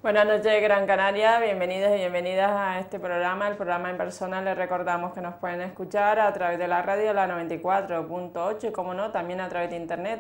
Buenas noches, Gran Canaria, bienvenidos y bienvenidas a este programa, el programa En Persona. Les recordamos que nos pueden escuchar a través de la radio, la 94.8 y, como no, también a través de internet,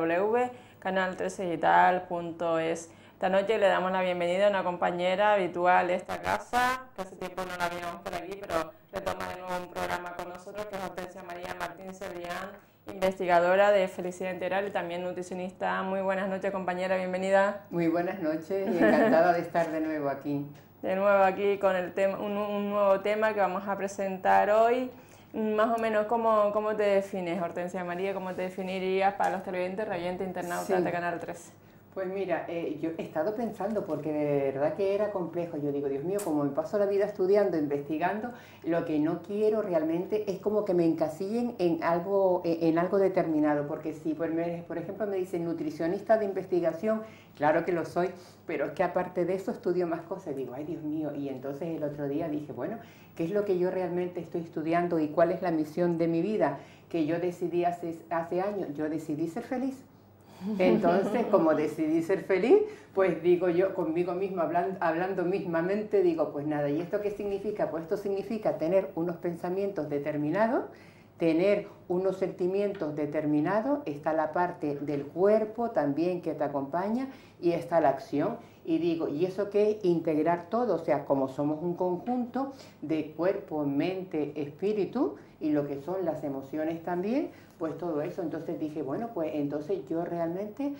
www.canal13digital.es. Esta noche le damos la bienvenida a una compañera habitual de esta casa, que hace tiempo no la veíamos por aquí, pero retoma de nuevo un programa con nosotros, que es Hortensia María Martín Cebrián, investigadora de felicidad integral y también nutricionista. Muy buenas noches, compañera, bienvenida. Muy buenas noches y encantada de estar de nuevo aquí. De nuevo aquí con el tema, un nuevo tema que vamos a presentar hoy. Más o menos, ¿cómo te defines, Hortensia María? ¿Cómo te definirías para los televidentes, radiantes, internautas de Canal 13? Pues mira, yo he estado pensando, porque de verdad que era complejo. Yo digo, Dios mío, como me paso la vida estudiando, investigando, lo que no quiero realmente es como que me encasillen en algo determinado. Porque si, por ejemplo, me dicen nutricionista de investigación, claro que lo soy, pero es que aparte de eso estudio más cosas. Digo, ay, Dios mío. Y entonces el otro día dije, bueno, ¿qué es lo que yo realmente estoy estudiando y cuál es la misión de mi vida? Que yo decidí hace años, yo decidí ser feliz. Entonces, como decidí ser feliz, pues digo yo conmigo misma, hablando mismamente, digo, pues nada, ¿y esto qué significa? Pues esto significa tener unos pensamientos determinados, tener unos sentimientos determinados, está la parte del cuerpo también que te acompaña y está la acción. Y digo, ¿y eso qué es? Integrar todo, o sea, como somos un conjunto de cuerpo, mente, espíritu y lo que son las emociones también, pues todo eso. Entonces dije, bueno, pues entonces yo realmente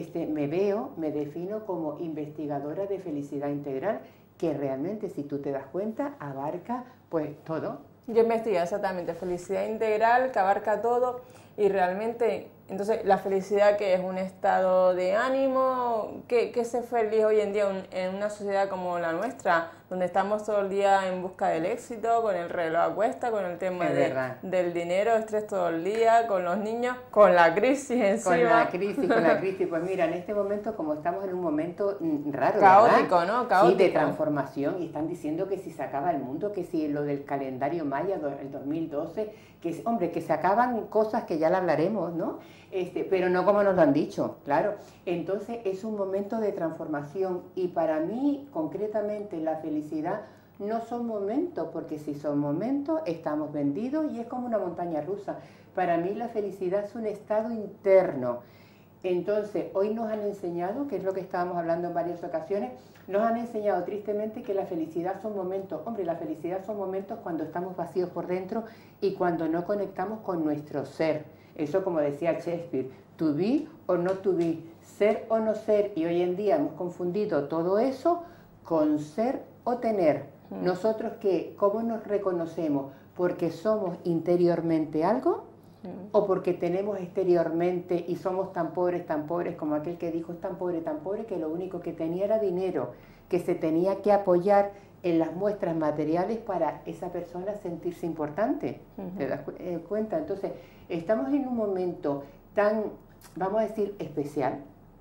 me defino como investigadora de felicidad integral, que realmente, si tú te das cuenta, abarca pues todo. Yo investigué exactamente felicidad integral, que abarca todo, y realmente, entonces, la felicidad, que es un estado de ánimo, que ser feliz hoy en día en una sociedad como la nuestra, donde estamos todo el día en busca del éxito, con el reloj a cuesta, con el tema del dinero, estrés todo el día, con los niños, con la crisis encima. Con la crisis. Pues mira, en este momento, como estamos en un momento raro, caótico, ¿verdad? ¿no? Caótico. Sí, de transformación, y están diciendo que si se acaba el mundo, que si lo del calendario maya, el 2012, que hombre, que se acaban cosas que ya la hablaremos, ¿no? Pero no como nos lo han dicho, claro. Entonces es un momento de transformación, y para mí, concretamente, la felicidad no son momentos, porque si son momentos estamos vendidos y es como una montaña rusa. Para mí la felicidad es un estado interno. Entonces, hoy nos han enseñado, que es lo que estábamos hablando en varias ocasiones, nos han enseñado tristemente que la felicidad son momentos. Hombre, la felicidad son momentos cuando estamos vacíos por dentro y cuando no conectamos con nuestro ser. Eso, como decía Shakespeare, to be or not to be, ser o no ser. Y hoy en día hemos confundido todo eso con ser o tener. Nosotros, ¿cómo nos reconocemos? ¿Porque somos interiormente algo? ¿O porque tenemos exteriormente y somos tan pobres como aquel que dijo, es tan pobre que lo único que tenía era dinero, que se tenía que apoyar en las muestras materiales para esa persona sentirse importante? ¿Te das cuenta? Entonces, estamos en un momento tan, vamos a decir, especial,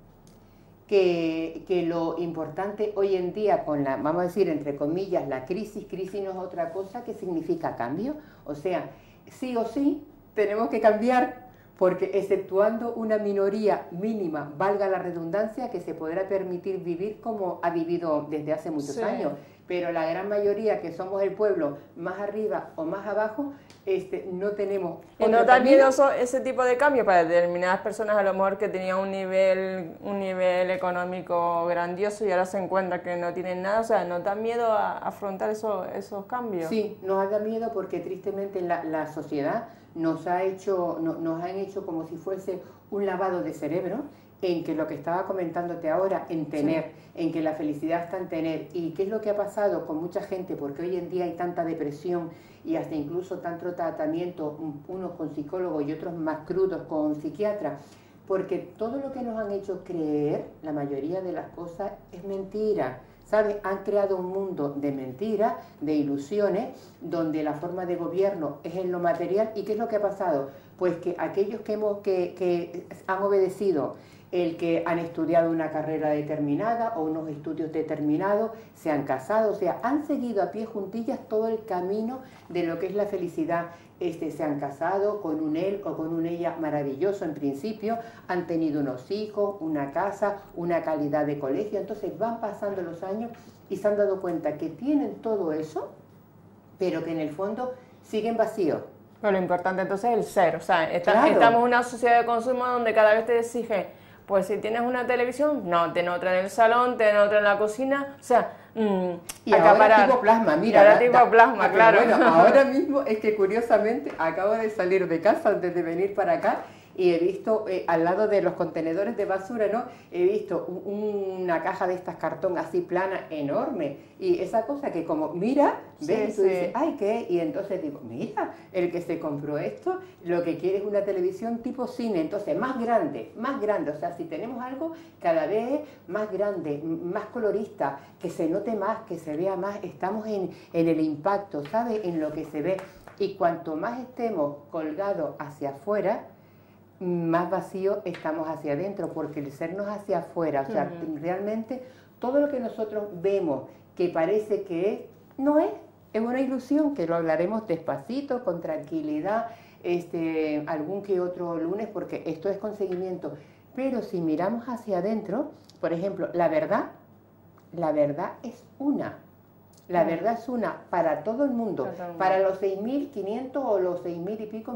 que lo importante hoy en día, con la, vamos a decir, entre comillas, la crisis no es otra cosa que significa cambio. O sea, sí o sí tenemos que cambiar, porque exceptuando una minoría mínima, valga la redundancia, que se podrá permitir vivir como ha vivido desde hace muchos años, pero la gran mayoría, que somos el pueblo más arriba o más abajo, no tenemos... ¿Y no da miedo ese tipo de cambio para determinadas personas, a lo mejor que tenían un nivel económico grandioso y ahora se encuentran que no tienen nada? O sea, ¿no da miedo a afrontar esos cambios? Sí, nos da miedo, porque tristemente la sociedad nos han hecho como si fuese un lavado de cerebro, en que lo que estaba comentándote ahora, en tener, en que la felicidad está en tener. ¿Y qué es lo que ha pasado con mucha gente? Porque hoy en día hay tanta depresión y hasta incluso tanto tratamiento, unos con psicólogos y otros más crudos con psiquiatras, porque todo lo que nos han hecho creer, la mayoría de las cosas, es mentira. ¿Sabes? Han creado un mundo de mentiras, de ilusiones, donde la forma de gobierno es en lo material. ¿Y qué es lo que ha pasado? Pues que aquellos que han obedecido el que han estudiado una carrera determinada o unos estudios determinados, se han casado, o sea, han seguido a pie juntillas todo el camino de lo que es la felicidad. Se han casado con un él o con un ella maravilloso en principio, han tenido unos hijos, una casa, una calidad de colegio, entonces van pasando los años y se han dado cuenta que tienen todo eso, pero que en el fondo siguen vacíos. Pero lo importante entonces es el ser, o sea, Claro. estamos en una sociedad de consumo donde cada vez te exige, pues si tienes una televisión, no, ten otra en el salón, ten otra en la cocina, o sea, y ahora tipo plasma, mira. Ahora tipo plasma, claro. Bueno, ahora mismo es que curiosamente acabo de salir de casa antes de venir para acá y he visto al lado de los contenedores de basura, ¿no? He visto una caja de estas cartón así plana, enorme, y esa cosa que como, mira, ves, y tú dices, ay, ¿qué? Y entonces digo, mira, el que se compró esto, lo que quiere es una televisión tipo cine, entonces más grande, o sea, si tenemos algo cada vez más grande, más colorista, que se note más, que se vea más, estamos en el impacto, ¿sabes? En lo que se ve, y cuanto más estemos colgados hacia afuera, más vacío estamos hacia adentro, porque el sernos hacia afuera, o sea, realmente todo lo que nosotros vemos que parece que es, no es una ilusión, que lo hablaremos despacito, con tranquilidad, algún que otro lunes, porque esto es con seguimiento. Pero si miramos hacia adentro, por ejemplo, la verdad es una. La verdad es una para todo el mundo, para los 6.500 o los 6.000 y pico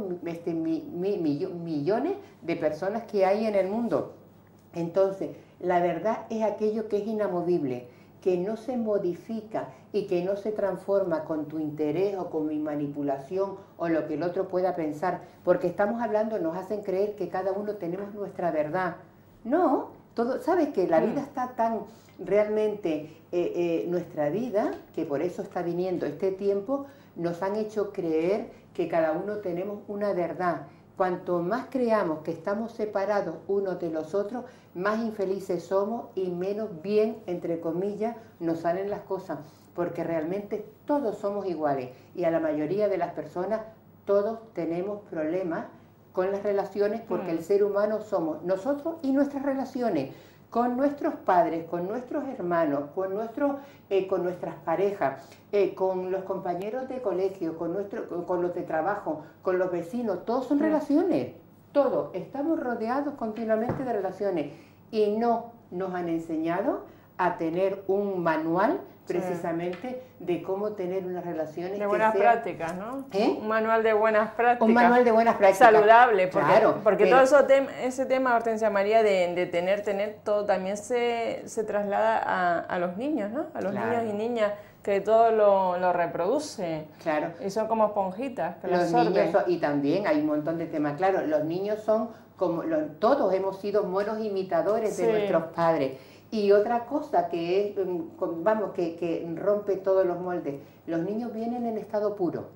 millones de personas que hay en el mundo. Entonces, la verdad es aquello que es inamovible, que no se modifica y que no se transforma con tu interés o con mi manipulación o lo que el otro pueda pensar, porque estamos hablando, nos hacen creer que cada uno tenemos nuestra verdad. No, todo, sabes que la vida está tan realmente, nuestra vida, que por eso está viniendo este tiempo, nos han hecho creer que cada uno tenemos una verdad. Cuanto más creamos que estamos separados unos de los otros, más infelices somos y menos bien, entre comillas, nos salen las cosas, porque realmente todos somos iguales y a la mayoría de las personas todos tenemos problemas con las relaciones, porque el ser humano somos nosotros y nuestras relaciones, con nuestros padres, con nuestros hermanos, con nuestras parejas, con los compañeros de colegio, con los de trabajo, con los vecinos, todos son relaciones, todos, estamos rodeados continuamente de relaciones y no nos han enseñado a tener un manual precisamente de cómo tener unas relaciones de buenas prácticas, ¿no? Un manual de buenas prácticas. Un manual de buenas prácticas. Saludable, porque, claro, porque todo ese tema, Hortensia María, de tener todo, también se traslada a los niños, ¿no? A los niños y niñas, que todo lo reproduce. Claro. Y son como esponjitas que los niños y también hay un montón de temas. Claro, los niños son como, todos hemos sido buenos imitadores de nuestros padres. Y otra cosa que es, vamos, que rompe todos los moldes, los niños vienen en estado puro,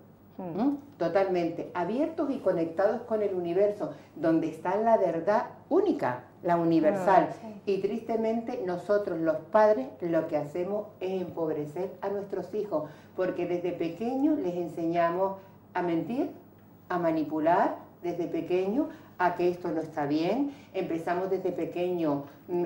totalmente abiertos y conectados con el universo, donde está la verdad única, la universal. Y tristemente nosotros los padres lo que hacemos es empobrecer a nuestros hijos, porque desde pequeños les enseñamos a mentir, a manipular, desde pequeños, a que esto no está bien. Empezamos desde pequeño,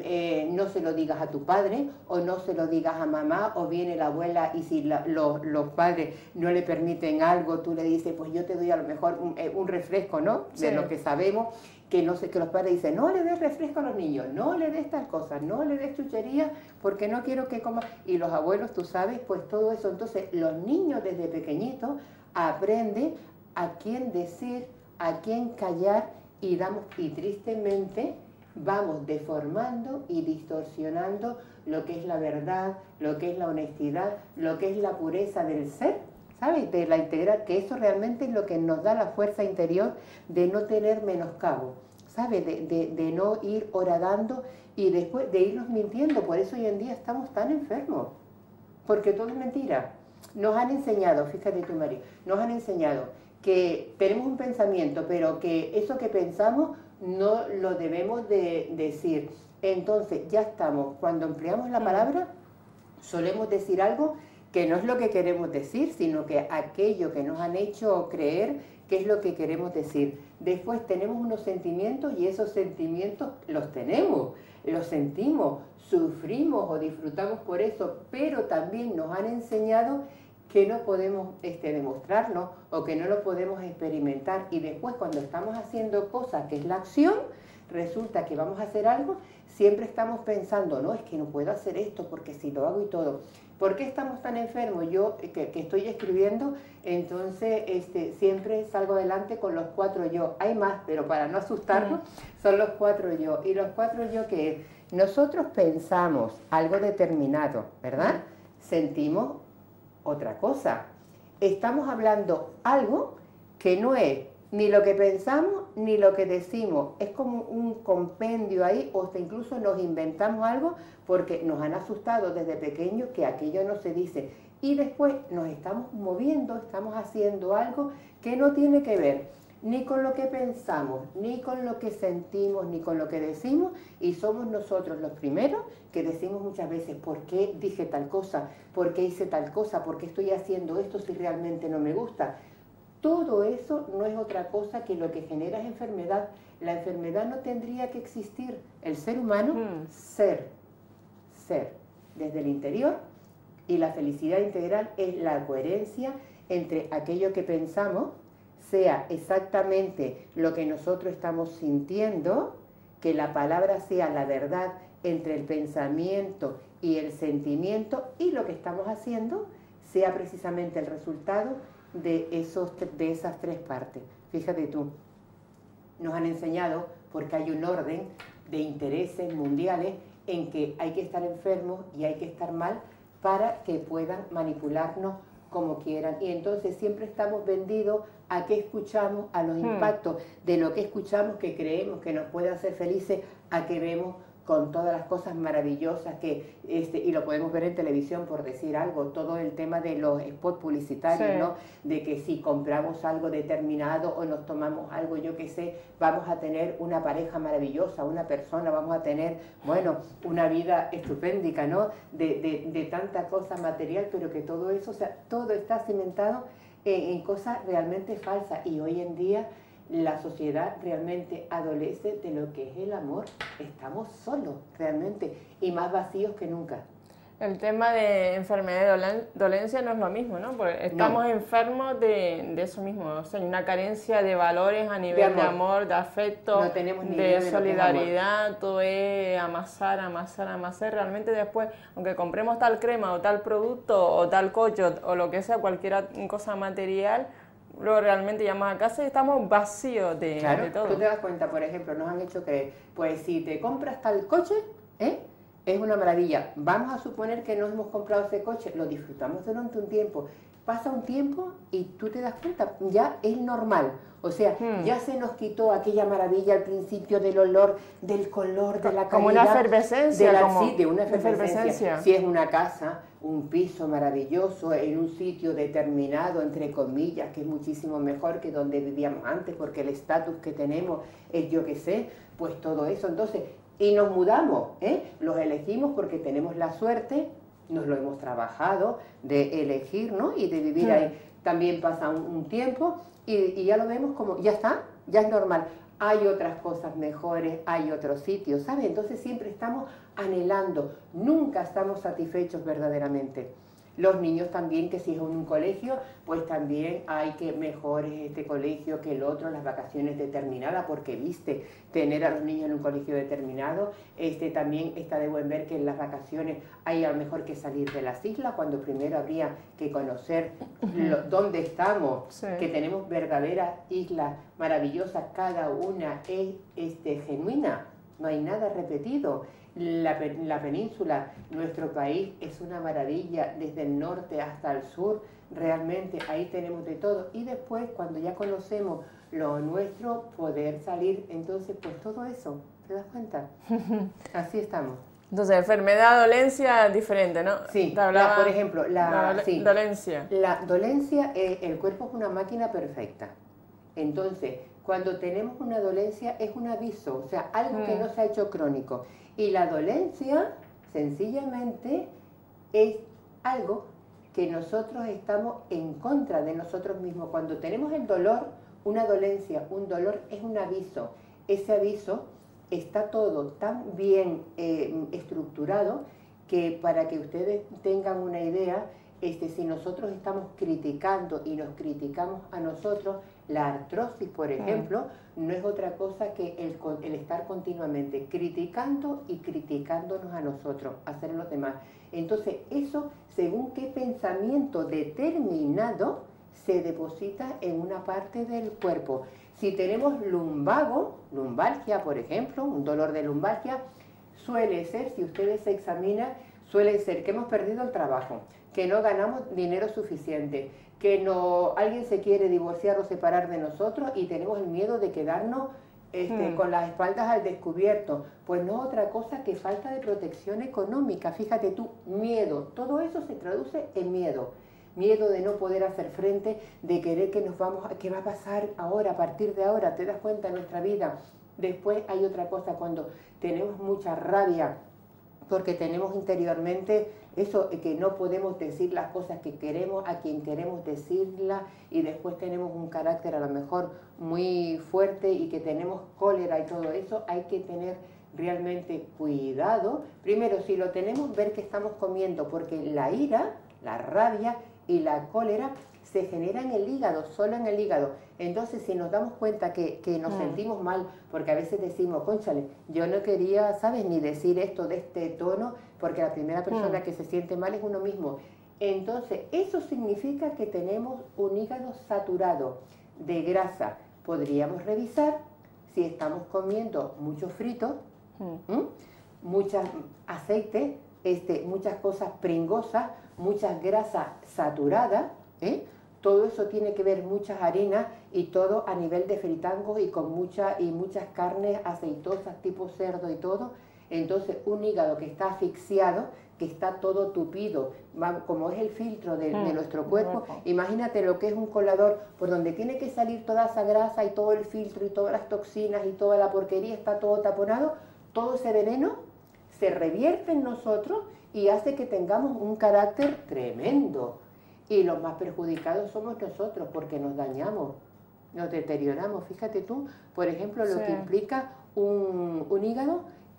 no se lo digas a tu padre o no se lo digas a mamá, o viene la abuela y si los padres no le permiten algo, tú le dices, pues yo te doy a lo mejor un refresco, ¿no? De lo que sabemos, que no sé, que los padres dicen, no le des refresco a los niños, no le des tal cosa, no le des chucherías porque no quiero que coma. Y los abuelos, tú sabes, pues todo eso. Entonces los niños desde pequeñitos aprenden a quién decir, a quién callar, y tristemente vamos deformando y distorsionando lo que es la verdad, lo que es la honestidad, lo que es la pureza del ser, ¿sabes? De la integridad, que eso realmente es lo que nos da la fuerza interior de no tener menoscabo, ¿sabes? De no ir horadando y después de irnos mintiendo. Por eso hoy en día estamos tan enfermos, porque todo es mentira. Nos han enseñado, fíjate tú, María, nos han enseñado que tenemos un pensamiento, pero que eso que pensamos no lo debemos de decir. Entonces ya estamos, cuando empleamos la palabra, solemos decir algo que no es lo que queremos decir, sino que aquello que nos han hecho creer que es lo que queremos decir. después tenemos unos sentimientos y esos sentimientos los tenemos, los sentimos, sufrimos o disfrutamos por eso, pero también nos han enseñado que no podemos demostrarlo o que no lo podemos experimentar, y después cuando estamos haciendo cosas, que es la acción, resulta que vamos a hacer algo, siempre estamos pensando, no, es que no puedo hacer esto porque si lo hago y todo. ¿Por qué estamos tan enfermos? Yo que estoy escribiendo, entonces siempre salgo adelante con los 4 yo. Hay más, pero para no asustarnos, son los 4 yo. Y los 4 yo, que es, nosotros pensamos algo determinado, ¿verdad? Sentimos otra cosa. Estamos hablando algo que no es ni lo que pensamos ni lo que decimos. Es como un compendio ahí, o hasta incluso nos inventamos algo porque nos han asustado desde pequeños que aquello no se dice. Y después nos estamos moviendo, estamos haciendo algo que no tiene que ver ni con lo que pensamos, ni con lo que sentimos, ni con lo que decimos, y somos nosotros los primeros que decimos muchas veces, ¿por qué dije tal cosa? ¿Por qué hice tal cosa? ¿Por qué estoy haciendo esto si realmente no me gusta? Todo eso no es otra cosa que lo que genera es enfermedad. La enfermedad no tendría que existir. El ser humano, ser, desde el interior, y la felicidad integral es la coherencia entre aquello que pensamos, sea exactamente lo que nosotros estamos sintiendo, que la palabra sea la verdad entre el pensamiento y el sentimiento, y lo que estamos haciendo sea precisamente el resultado de esas 3 partes. Fíjate tú, nos han enseñado, porque hay un orden de intereses mundiales en que hay que estar enfermos y hay que estar mal para que puedan manipularnos como quieran, y entonces siempre estamos vendidos a qué escuchamos, a los impactos de lo que escuchamos, que creemos que nos puede hacer felices, a que vemos con todas las cosas maravillosas que, y lo podemos ver en televisión, por decir algo, todo el tema de los spots publicitarios, sí, ¿no? De que si compramos algo determinado o nos tomamos algo, yo qué sé, vamos a tener una pareja maravillosa, una persona, vamos a tener, bueno, una vida estupéndica, ¿no? De tanta cosa material, pero que todo eso, o sea, todo está cimentado en cosas realmente falsas, y hoy en día la sociedad realmente adolece de lo que es el amor. Estamos solos realmente y más vacíos que nunca. El tema de enfermedad y dolencia no es lo mismo, ¿no? Porque estamos enfermos de eso mismo. O sea, hay una carencia de valores a nivel de amor, de afecto, no tenemos ni de solidaridad. Todo es amasar, amasar, amasar. Realmente después, aunque compremos tal crema o tal producto o tal coche o lo que sea, cualquier cosa material, luego realmente llamamos a casa y estamos vacíos de todo. Tú te das cuenta, por ejemplo, nos han hecho creer, pues si te compras tal coche, es una maravilla. Vamos a suponer que nos hemos comprado ese coche, lo disfrutamos durante un tiempo. Pasa un tiempo y tú te das cuenta, ya es normal. O sea, ya se nos quitó aquella maravilla al principio del olor, del color, de la calidad. Como una efervescencia. Sí, de una efervescencia. Si es una casa, un piso maravilloso, en un sitio determinado, entre comillas, que es muchísimo mejor que donde vivíamos antes, porque el estatus que tenemos es, yo qué sé, pues todo eso. Entonces, y nos mudamos, los elegimos porque tenemos la suerte, nos lo hemos trabajado, de elegir, ¿no? Y de vivir ahí. También pasa un tiempo y ya lo vemos como, ya está, ya es normal. Hay otras cosas mejores, hay otros sitios, ¿sabes? Entonces siempre estamos anhelando, nunca estamos satisfechos verdaderamente. Los niños también, que si es un colegio, pues también hay que mejorar este colegio que el otro, las vacaciones determinadas, porque viste, tener a los niños en un colegio determinado, también está de buen ver que en las vacaciones hay a lo mejor que salir de las islas, cuando primero habría que conocer dónde estamos, sí, que tenemos verdaderas islas maravillosas, cada una es genuina, no hay nada repetido. La península, nuestro país, es una maravilla desde el norte hasta el sur, realmente ahí tenemos de todo. Y después, cuando ya conocemos lo nuestro, poder salir, entonces pues todo eso, ¿te das cuenta? Así estamos. Entonces, enfermedad, dolencia, diferente, ¿no? Sí, por ejemplo, dolencia. La dolencia, el cuerpo es una máquina perfecta. Entonces, cuando tenemos una dolencia es un aviso, o sea, algo que no se ha hecho crónico. Y la dolencia, sencillamente, es algo que nosotros estamos en contra de nosotros mismos. Cuando tenemos el dolor una dolencia, un dolor es un aviso. Ese aviso está todo tan bien estructurado que para que ustedes tengan una idea, si nosotros estamos criticando y nos criticamos a nosotros, la artrosis, por ejemplo, no es otra cosa que el estar continuamente criticando y criticándonos a nosotros, hacer a los demás. Entonces, eso, según qué pensamiento determinado, se deposita en una parte del cuerpo. Si tenemos lumbalgia, por ejemplo, un dolor de lumbalgia, suele ser, si ustedes se examinan, suele ser que hemos perdido el trabajo, que no ganamos dinero suficiente, que alguien se quiere divorciar o separar de nosotros y tenemos el miedo de quedarnos con las espaldas al descubierto. Pues no otra cosa que falta de protección económica. Fíjate tú, miedo, todo eso se traduce en miedo. Miedo de no poder hacer frente, de querer que ¿qué va a pasar ahora, a partir de ahora? ¿Te das cuenta en nuestra vida? Después hay otra cosa, cuando tenemos mucha rabia, porque tenemos interiormente eso, que no podemos decir las cosas que queremos a quien queremos decirlas, y después tenemos un carácter a lo mejor muy fuerte y que tenemos cólera y todo eso, hay que tener realmente cuidado. Primero, si lo tenemos, ver qué estamos comiendo, porque la ira, la rabia y la cólera se genera en el hígado, solo en el hígado. Entonces, si nos damos cuenta que nos sentimos mal, porque a veces decimos, cónchale, yo no quería, ¿sabes?, ni decir esto de este tono, porque la primera persona que se siente mal es uno mismo. Entonces, eso significa que tenemos un hígado saturado de grasa. Podríamos revisar si estamos comiendo mucho frito, mucho aceite, muchas cosas pringosas, muchas grasas saturadas, todo eso tiene que ver, muchas harinas y todo a nivel de fritangos y con muchas carnes aceitosas tipo cerdo y todo. Entonces, un hígado que está asfixiado, que está todo tupido, como es el filtro de nuestro cuerpo, imagínate lo que es un colador por donde tiene que salir toda esa grasa y todo el filtro y todas las toxinas y toda la porquería, está todo taponado, todo ese veneno se revierte en nosotros y hace que tengamos un carácter tremendo. Y los más perjudicados somos nosotros, porque nos dañamos, nos deterioramos. Fíjate tú, por ejemplo, lo que implica un hígado,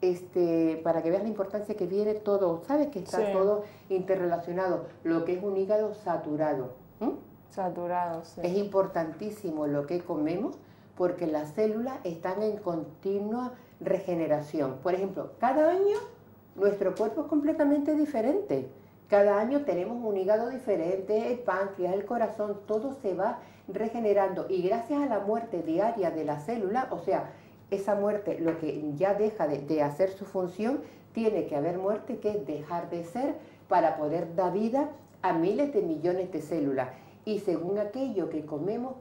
para que veas la importancia que viene todo, sabes que está todo interrelacionado, lo que es un hígado saturado. Saturado, sí. Es importantísimo lo que comemos, porque las células están en continua regeneración. Por ejemplo, cada año nuestro cuerpo es completamente diferente. Cada año tenemos un hígado diferente, el páncreas, el corazón, todo se va regenerando. Y gracias a la muerte diaria de la célula, o sea, esa muerte, lo que ya deja de hacer su función, tiene que haber muerte, que es dejar de ser, para poder dar vida a miles de millones de células. Y según aquello que comemos,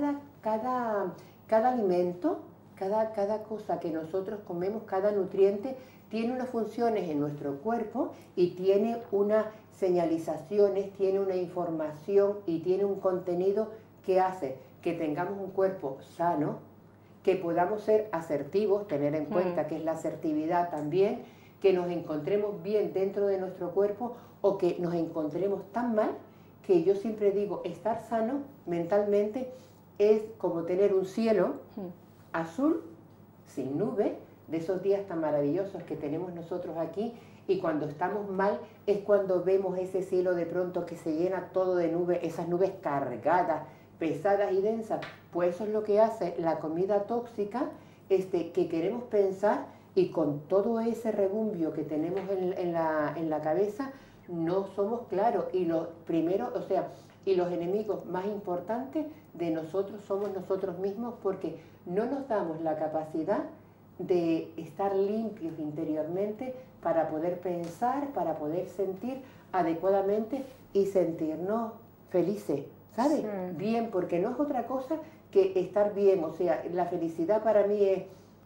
cada alimento, cada cosa que nosotros comemos, cada nutriente, tiene unas funciones en nuestro cuerpo y tiene unas señalizaciones, tiene una información y tiene un contenido que hace que tengamos un cuerpo sano, que podamos ser asertivos, tener en cuenta que es la asertividad también, que nos encontremos bien dentro de nuestro cuerpo o que nos encontremos tan mal, que yo siempre digo, estar sano mentalmente es como tener un cielo azul, sin nube, de esos días tan maravillosos que tenemos nosotros aquí, y cuando estamos mal es cuando vemos ese cielo de pronto que se llena todo de nubes, esas nubes cargadas, pesadas y densas. Pues eso es lo que hace la comida tóxica, que queremos pensar, y con todo ese rebumbio que tenemos en la cabeza, no somos claros. Y los primeros, o sea, y los enemigos más importantes de nosotros somos nosotros mismos, porque no nos damos la capacidad de estar limpios interiormente para poder pensar, para poder sentir adecuadamente y sentirnos felices, ¿sabes? Sí. Bien, porque no es otra cosa que estar bien. O sea, la felicidad para mí es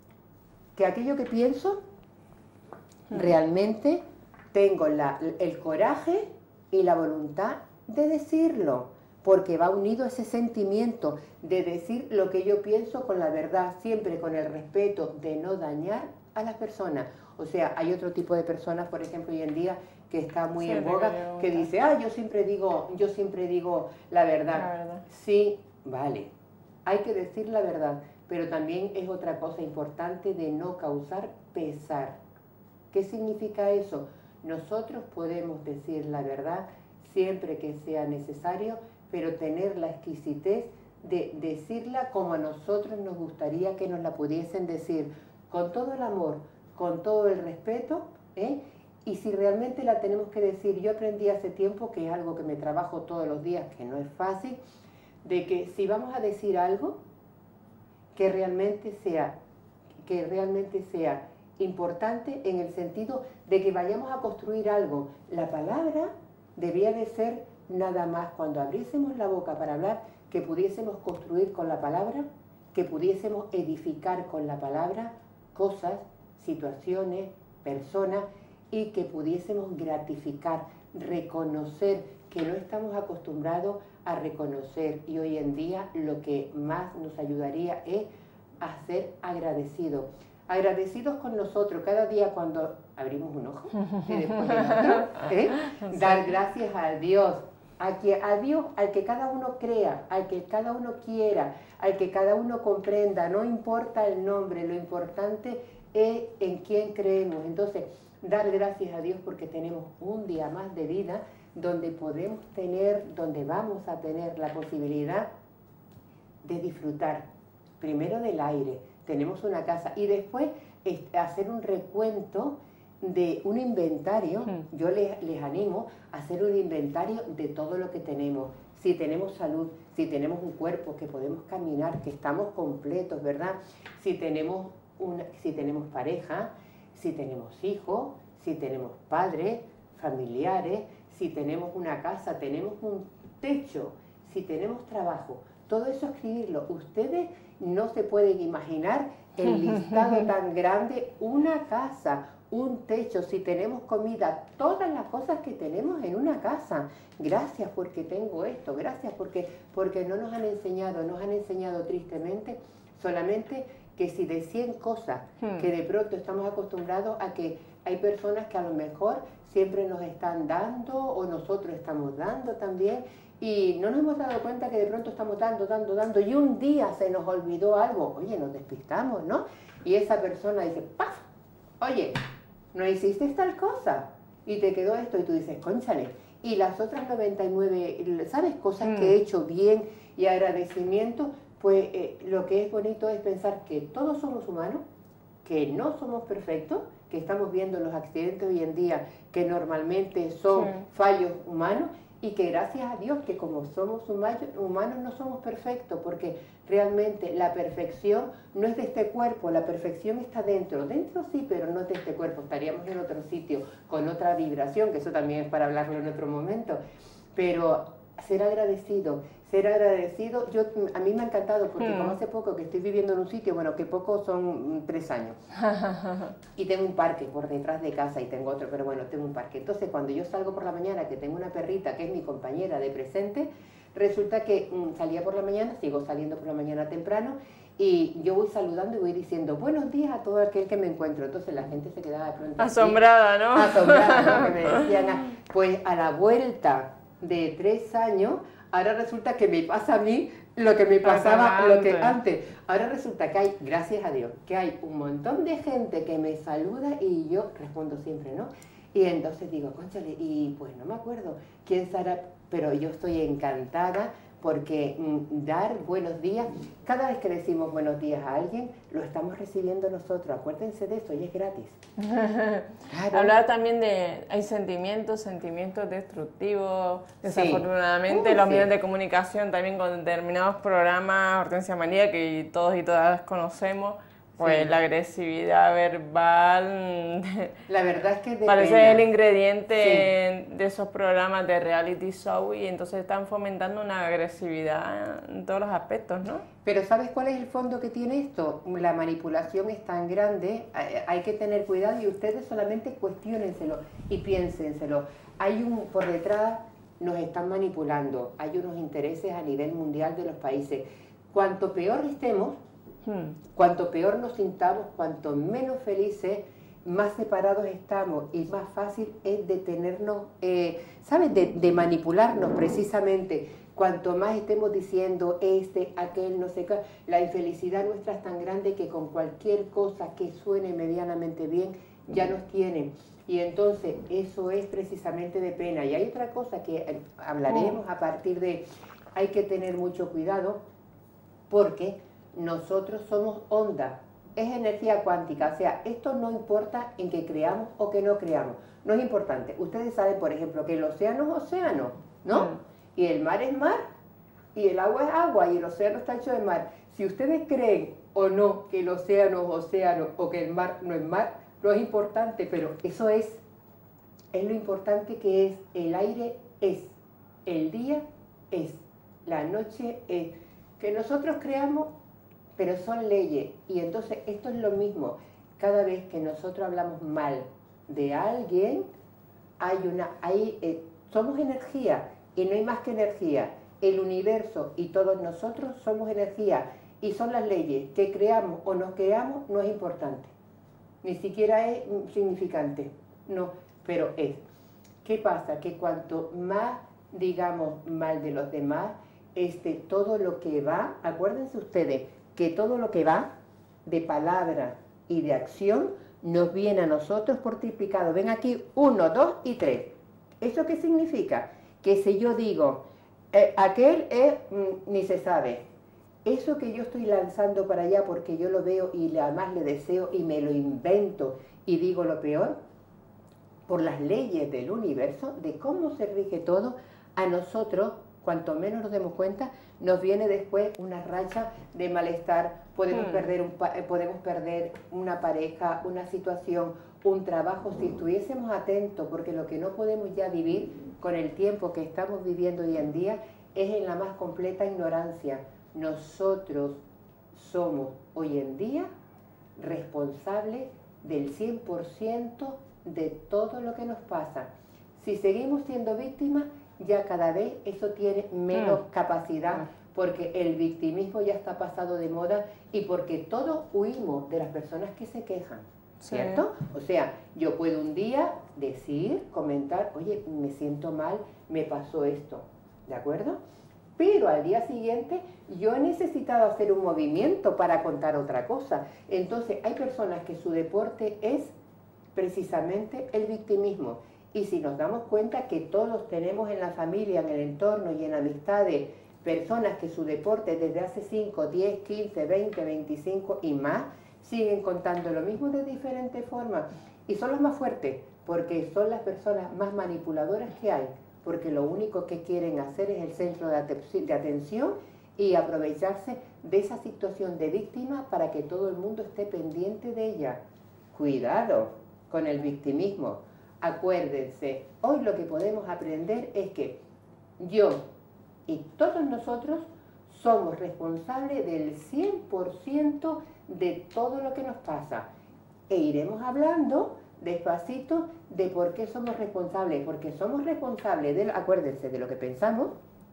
que aquello que pienso, realmente tengo el coraje y la voluntad de decirlo, porque va unido ese sentimiento de decir lo que yo pienso con la verdad, siempre con el respeto de no dañar a las personas. O sea, hay otro tipo de personas, por ejemplo, hoy en día, que está muy en boga, que dice, yo siempre digo la verdad. Sí, vale, hay que decir la verdad, pero también es otra cosa importante de no causar pesar. ¿Qué significa eso? Nosotros podemos decir la verdad siempre que sea necesario, pero tener la exquisitez de decirla como a nosotros nos gustaría que nos la pudiesen decir, con todo el amor, con todo el respeto, ¿eh? Y si realmente la tenemos que decir, yo aprendí hace tiempo, que es algo que me trabajo todos los días, que no es fácil, de que si vamos a decir algo, que realmente sea importante en el sentido de que vayamos a construir algo. La palabra debía de ser nada más cuando abriésemos la boca para hablar, que pudiésemos construir con la palabra, que pudiésemos edificar con la palabra cosas, situaciones, personas, y que pudiésemos gratificar, reconocer, que no estamos acostumbrados a reconocer, y hoy en día lo que más nos ayudaría es a ser agradecidos. Agradecidos con nosotros, cada día cuando abrimos un ojo y después el otro, dar gracias a Dios, al que cada uno crea, al que cada uno quiera, al que cada uno comprenda, no importa el nombre, lo importante es en quién creemos. Entonces, dar gracias a Dios porque tenemos un día más de vida donde podemos tener, donde vamos a tener la posibilidad de disfrutar, primero del aire, tenemos una casa y después hacer un recuento de un inventario. Yo les animo a hacer un inventario de todo lo que tenemos. Si tenemos salud, si tenemos un cuerpo que podemos caminar, que estamos completos, ¿verdad? Si tenemos pareja, si tenemos hijos, si tenemos padres, familiares, si tenemos una casa, tenemos un techo, si tenemos trabajo, todo eso escribirlo. Ustedes no se pueden imaginar el listado tan grande, una casa, un techo, si tenemos comida, todas las cosas que tenemos en una casa. Gracias porque tengo esto, gracias porque no nos han enseñado tristemente solamente que si de 100 cosas que de pronto estamos acostumbrados a que hay personas que a lo mejor siempre nos están dando o nosotros estamos dando también y no nos hemos dado cuenta que de pronto estamos dando y un día se nos olvidó algo, oye, nos despistamos, ¿no? Y esa persona dice, ¡paf! Oye, no hiciste tal cosa y te quedó esto y tú dices, cónchale, y las otras 99, ¿sabes? Cosas que he hecho bien y agradecimiento. Pues lo que es bonito es pensar que todos somos humanos, que no somos perfectos, que estamos viendo los accidentes hoy en día que normalmente son fallos humanos y que gracias a Dios que como somos humanos no somos perfectos, porque realmente la perfección no es de este cuerpo, la perfección está dentro sí, pero no de este cuerpo, estaríamos en otro sitio con otra vibración, que eso también es para hablarlo en otro momento, pero ser agradecido, a mí me ha encantado porque como hace poco que estoy viviendo en un sitio, bueno, que poco son 3 años, y tengo un parque por detrás de casa y tengo otro, pero bueno, tengo un parque. Entonces cuando yo salgo por la mañana, que tengo una perrita que es mi compañera de presente, resulta que salía por la mañana, sigo saliendo por la mañana temprano, y yo voy saludando y voy diciendo buenos días a todo aquel que me encuentro. Entonces la gente se quedaba de pronto asombrada, ¿no? Asombrada, ¿no? Que me decían, pues a la vuelta de 3 años, ahora resulta que me pasa a mí lo que me pasaba lo que antes. Ahora resulta que hay, gracias a Dios, que hay un montón de gente que me saluda y yo respondo siempre, ¿no? Y entonces digo, cónchale, y pues no me acuerdo quién será, pero yo estoy encantada porque dar buenos días, cada vez que decimos buenos días a alguien, lo estamos recibiendo nosotros, acuérdense de eso, y es gratis. Claro. Hablar también de, hay sentimientos destructivos, desafortunadamente, los medios de comunicación también con determinados programas, Hortensia María, que todos y todas conocemos, pues la agresividad verbal, la verdad es que parece el ingrediente de esos programas de reality show y entonces están fomentando una agresividad en todos los aspectos, ¿no? Pero ¿sabes cuál es el fondo que tiene esto? La manipulación es tan grande, hay que tener cuidado y ustedes solamente cuestiónenselo y piénsenselo. Por detrás nos están manipulando, hay unos intereses a nivel mundial de los países. Cuanto peor estemos, cuanto peor nos sintamos, cuanto menos felices, más separados estamos y más fácil es de tenernos, ¿sabes? De manipularnos precisamente. Cuanto más estemos diciendo aquel, no sé qué, la infelicidad nuestra es tan grande que con cualquier cosa que suene medianamente bien ya nos tienen. Y entonces eso es precisamente de pena. Y hay otra cosa que hablaremos a partir de, hay que tener mucho cuidado porque nosotros somos onda, es energía cuántica, o sea, esto no importa en que creamos o que no creamos, no es importante. Ustedes saben, por ejemplo, que el océano es océano, ¿no? Y el mar es mar, y el agua es agua, y el océano está hecho de mar. Si ustedes creen o no que el océano es océano o que el mar no es mar, no es importante, pero eso es lo importante que es. El aire es, el día es, la noche es. Que nosotros creamos, pero son leyes. Y entonces esto es lo mismo. Cada vez que nosotros hablamos mal de alguien, somos energía, y no hay más que energía. El universo y todos nosotros somos energía, y son las leyes. Que creamos o no creamos no es importante. Ni siquiera es significante, no, pero es. ¿Qué pasa? Que cuanto más digamos mal de los demás, todo lo que va, acuérdense ustedes, que todo lo que va de palabra y de acción nos viene a nosotros por triplicado. Ven aquí, 1, 2 y 3. ¿Eso qué significa? Que si yo digo, aquel es, ni se sabe, eso que yo estoy lanzando para allá porque yo lo veo y además le deseo y me lo invento y digo lo peor, por las leyes del universo, de cómo se rige todo, a nosotros, cuanto menos nos demos cuenta, nos viene después una racha de malestar, podemos perder una pareja, una situación, un trabajo, si estuviésemos atentos, porque lo que no podemos ya vivir con el tiempo que estamos viviendo hoy en día es en la más completa ignorancia. Nosotros somos hoy en día responsables del 100% de todo lo que nos pasa. Si seguimos siendo víctimas, ya cada vez eso tiene menos capacidad, porque el victimismo ya está pasado de moda y porque todos huimos de las personas que se quejan, ¿cierto? O sea, yo puedo un día decir, comentar, oye, me siento mal, me pasó esto, ¿de acuerdo? Pero al día siguiente yo he necesitado hacer un movimiento para contar otra cosa. Entonces hay personas que su deporte es precisamente el victimismo. Y si nos damos cuenta que todos tenemos en la familia, en el entorno y en amistades, personas que su deporte desde hace 5, 10, 15, 20, 25 y más, siguen contando lo mismo de diferentes formas. Y son los más fuertes, porque son las personas más manipuladoras que hay, porque lo único que quieren hacer es el centro de atención y aprovecharse de esa situación de víctima para que todo el mundo esté pendiente de ella. Cuidado con el victimismo. Acuérdense, hoy lo que podemos aprender es que yo y todos nosotros somos responsables del 100% de todo lo que nos pasa. E iremos hablando despacito de por qué somos responsables, porque somos responsables, acuérdense, de lo que pensamos,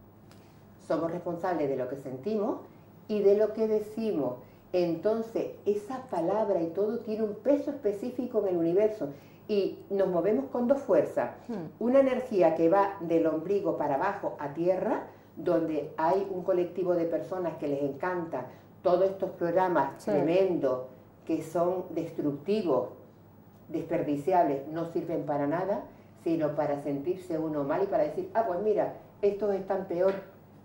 somos responsables de lo que sentimos y de lo que decimos. Entonces, esa palabra y todo tiene un peso específico en el universo y nos movemos con dos fuerzas. Una energía que va del ombligo para abajo a tierra, donde hay un colectivo de personas que les encanta todos estos programas tremendos que son destructivos, desperdiciables, no sirven para nada, sino para sentirse uno mal y para decir, pues mira, estos están peor.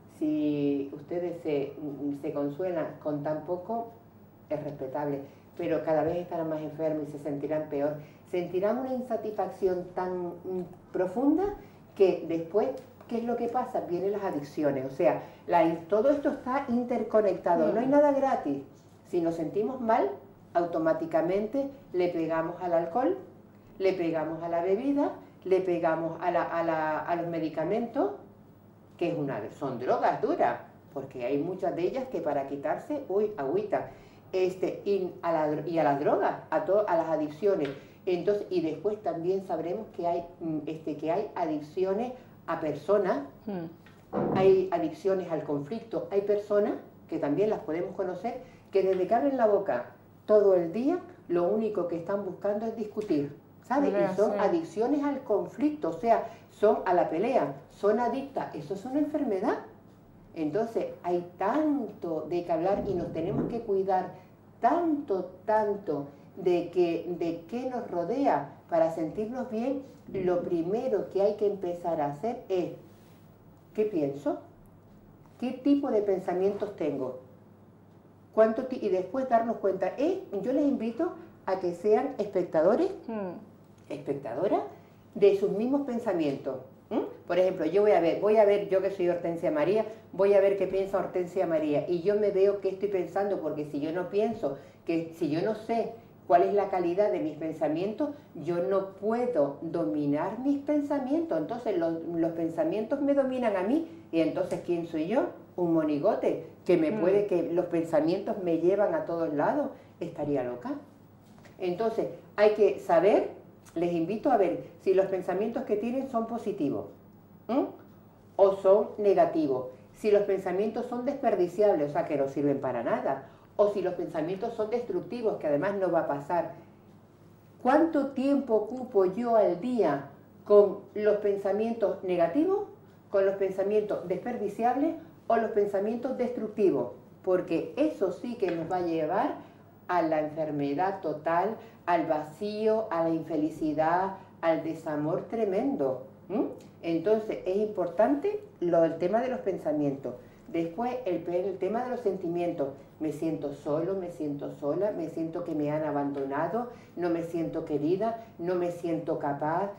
Si ustedes se consuelan con tan poco, es respetable, pero cada vez estarán más enfermos y se sentirán peor. Sentirán una insatisfacción tan profunda que después, ¿qué es lo que pasa? Vienen las adicciones, o sea, todo esto está interconectado, no hay nada gratis. Si nos sentimos mal, automáticamente le pegamos al alcohol, le pegamos a la bebida, le pegamos a los medicamentos, que son drogas duras, porque hay muchas de ellas que para quitarse, agüita, y a las drogas, a las adicciones. Entonces, y después también sabremos que hay adicciones a personas, hay adicciones al conflicto, hay personas que también las podemos conocer, que desde que abren la boca todo el día, lo único que están buscando es discutir, ¿sabes? Y son adicciones al conflicto, o sea, son a la pelea, son adictas, eso es una enfermedad. Entonces hay tanto de que hablar y nos tenemos que cuidar tanto, tanto de qué nos rodea para sentirnos bien. Lo primero que hay que empezar a hacer es, ¿qué pienso? ¿Qué tipo de pensamientos tengo? Y después darnos cuenta. Yo les invito a que sean espectadores, espectadoras de sus mismos pensamientos. Por ejemplo, yo voy a ver, yo que soy Hortensia María, voy a ver qué piensa Hortensia María y yo me veo qué estoy pensando, porque si yo no pienso, si yo no sé cuál es la calidad de mis pensamientos, yo no puedo dominar mis pensamientos. Entonces los pensamientos me dominan a mí y entonces ¿quién soy yo? Un monigote que los pensamientos me llevan a todos lados. Estaría loca. Entonces hay que saber, les invito a ver si los pensamientos que tienen son positivos o son negativos, si los pensamientos son desperdiciables, o sea que no sirven para nada, o si los pensamientos son destructivos, que además no va a pasar. ¿Cuánto tiempo ocupo yo al día con los pensamientos negativos, con los pensamientos desperdiciables o los pensamientos destructivos? Porque eso sí que nos va a llevar a la enfermedad total, al vacío, a la infelicidad, al desamor tremendo. Entonces es importante el tema de los pensamientos. Después el tema de los sentimientos. Me siento solo, me siento sola, me siento que me han abandonado, no me siento querida, no me siento capaz,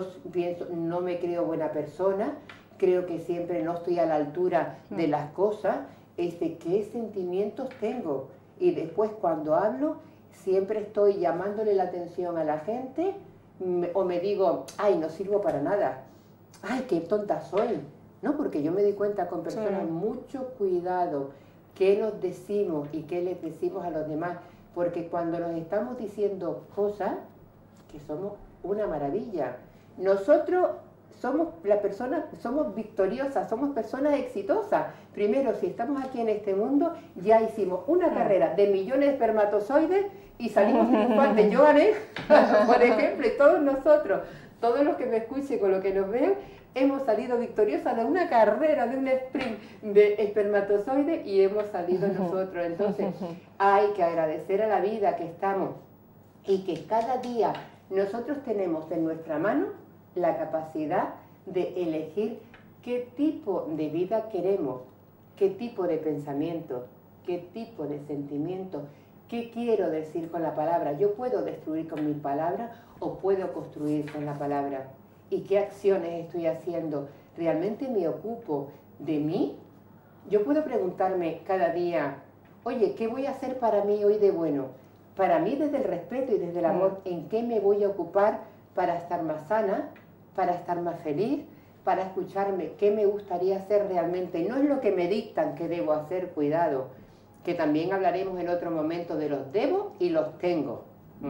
no me creo buena persona, creo que siempre no estoy a la altura de las cosas. ¿Qué sentimientos tengo? Y después cuando hablo, siempre estoy llamándole la atención a la gente, o me digo, ay, no sirvo para nada, ay, qué tonta soy. No, porque yo me di cuenta con personas, mucho cuidado qué nos decimos y qué les decimos a los demás, porque cuando nos estamos diciendo cosas, que somos una maravilla, nosotros somos somos victoriosas, somos personas exitosas. Primero, si estamos aquí en este mundo, ya hicimos una carrera de millones de espermatozoides y salimos triunfantes. Yo gané, por ejemplo, y todos nosotros, todos los que me escuchen con lo que nos vean, hemos salido victoriosas de una carrera, de un sprint de espermatozoides y hemos salido nosotros. Entonces hay que agradecer a la vida que estamos y que cada día nosotros tenemos en nuestra mano la capacidad de elegir qué tipo de vida queremos, qué tipo de pensamiento, qué tipo de sentimiento, qué quiero decir con la palabra. Yo puedo destruir con mi palabra o puedo construir con la palabra. ¿Y qué acciones estoy haciendo? ¿Realmente me ocupo de mí? Yo puedo preguntarme cada día, oye, ¿qué voy a hacer para mí hoy de bueno? Para mí desde el respeto y desde el amor, ¿en qué me voy a ocupar para estar más sana, para estar más feliz, para escucharme? ¿Qué me gustaría hacer realmente? No es lo que me dictan que debo hacer, cuidado, que también hablaremos en otro momento de los debo y los tengo.